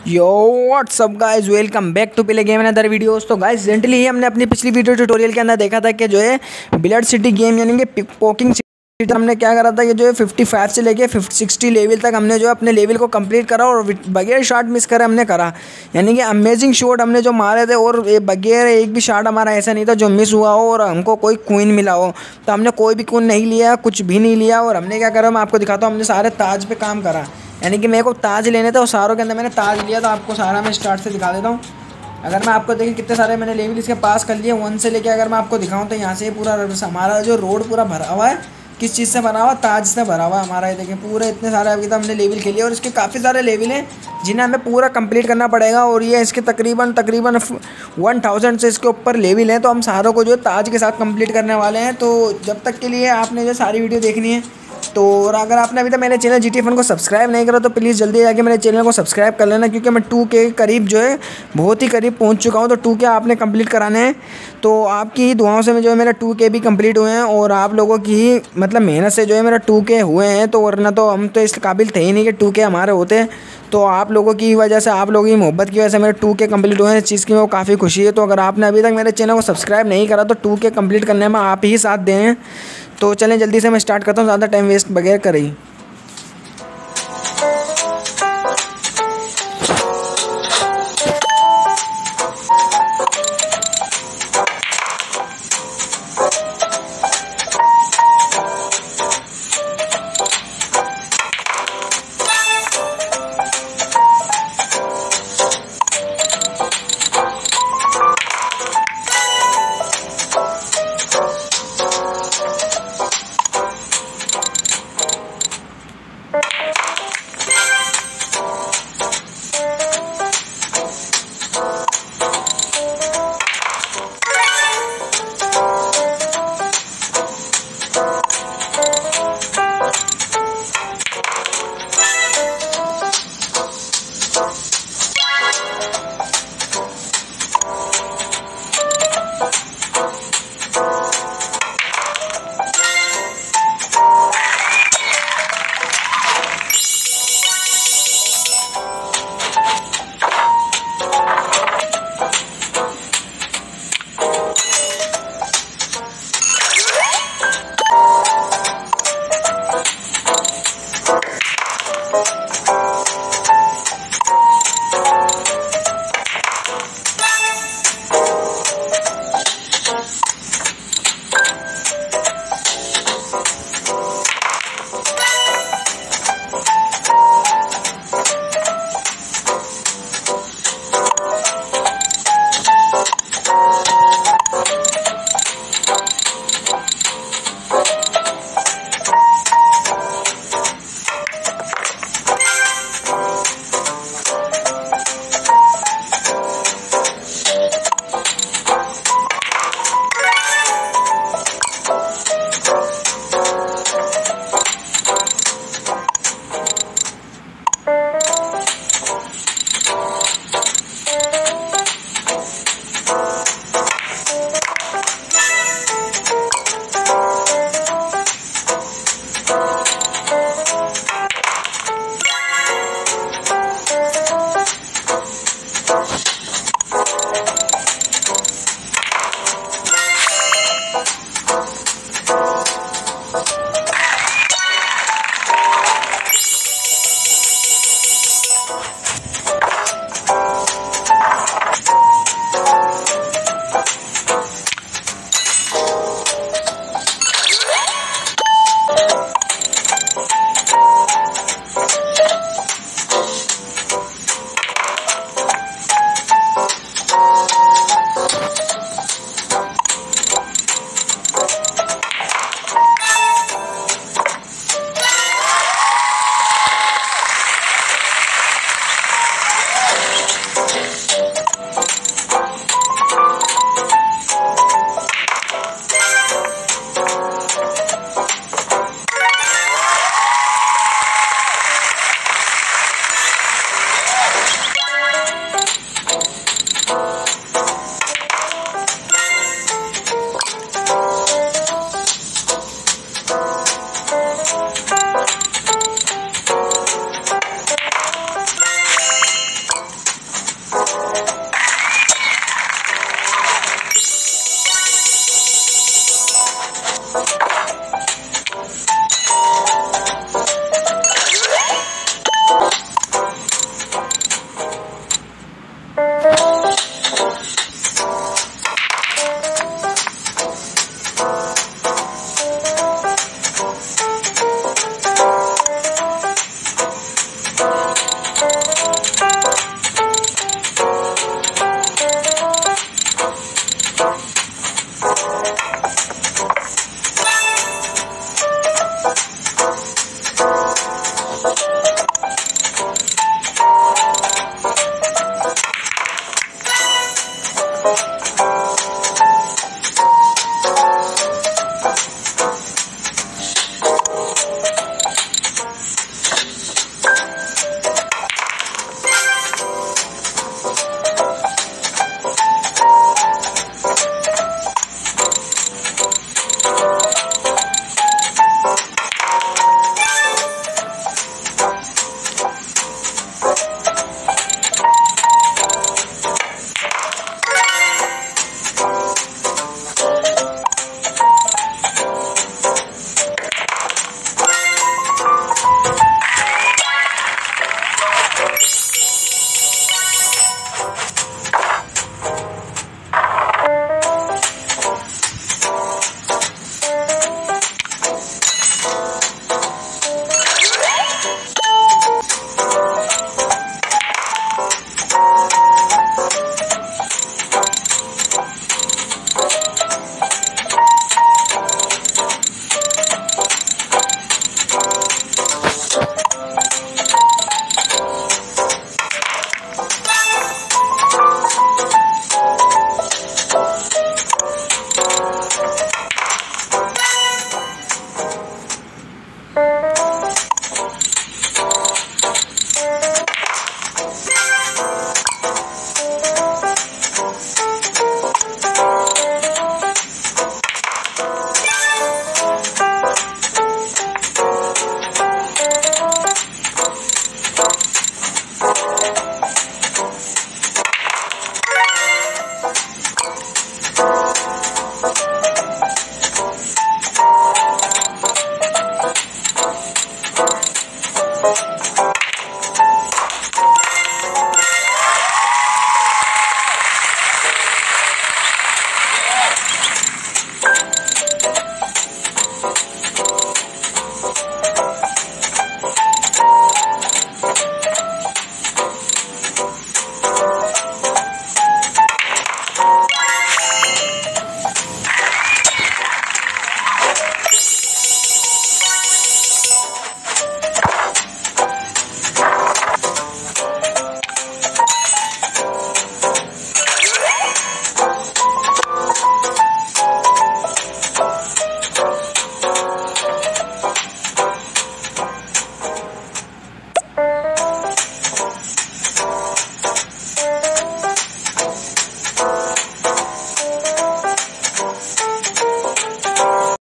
Yo what's up guys, welcome back to play game and other videos. तो guys recently ही हमने अपनी पिछली वीडियो ट्यूटोरियल के अंदर देखा था कि जो है ब्लड सिटी गेम यानी कि पिकपॉकेटिंग सिटी हमने क्या करा था कि जो है 55 से लेके 60 लेवल तक हमने जो है अपने लेवल को कंप्लीट करा और बगैर शॉट मिस करे हमने करा। यानी कि अमेजिंग शॉट हमने जो मारे थे और बगैर एक भी शॉट हमारा ऐसा नहीं था जो मिस हुआ हो और हमको कोई क्वीन मिला हो। तो हमने कोई भी क्वीन नहीं लिया, कुछ भी नहीं लिया। और हमने क्या करा, मैं आपको दिखाता हूँ। हमने सारे ताज पे काम करा, यानी कि मेरे को ताज लेने थे और सारों के अंदर मैंने ताज लिया। तो आपको सारा मैं स्टार्ट से दिखा देता हूँ। अगर मैं आपको देखिए कितने सारे मैंने लेवल इसके पास कर लिए 1 से लेके अगर मैं आपको दिखाऊँ तो यहाँ से पूरा हमारा जो रोड पूरा भरा हुआ है। किस चीज़ से भरा हुआ? ताज से भरा हुआ हमारा। ये देखें पूरे इतने सारे अभी तक हमने लेवल खेले और इसके काफ़ी सारे लेवल हैं जिन्हें हमें पूरा कंप्लीट करना पड़ेगा। और ये इसके तकरीबन 1000 से इसके ऊपर लेवल हैं। तो हम सारों को जो ताज के साथ कंप्लीट करने वाले हैं। तो जब तक के लिए आपने जो सारी वीडियो देखनी है। तो और अगर आपने अभी तक मेरे चैनल GTA फन को सब्सक्राइब नहीं करा तो प्लीज़ जल्दी जाके मेरे चैनल को सब्सक्राइब कर लेना, क्योंकि मैं 2K के करीब जो है बहुत ही करीब पहुंच चुका हूं। तो 2K आपने कंप्लीट कराने हैं। तो आपकी ही दुआओं से जो है मेरा 2K भी कंप्लीट हुए हैं और आप लोगों की ही मतलब मेहनत से जो है मेरा 2K हुए हैं। तो वरना तो हम तो इस काबिल थे ही नहीं कि 2K हमारे होते। तो आप लोगों की वजह से, आप लोगों की मोहब्बत की वजह से मेरे 2K कंप्लीट हुए हैं। इस चीज़ की मेरे को काफ़ी खुशी है। तो अगर आपने अभी तक मेरे चैनल को सब्सक्राइब नहीं करा तो 2K कंप्लीट करने में आप ही साथ दें। तो चलें जल्दी से मैं स्टार्ट करता हूँ, ज़्यादा टाइम वेस्ट बगैर करे ही। है।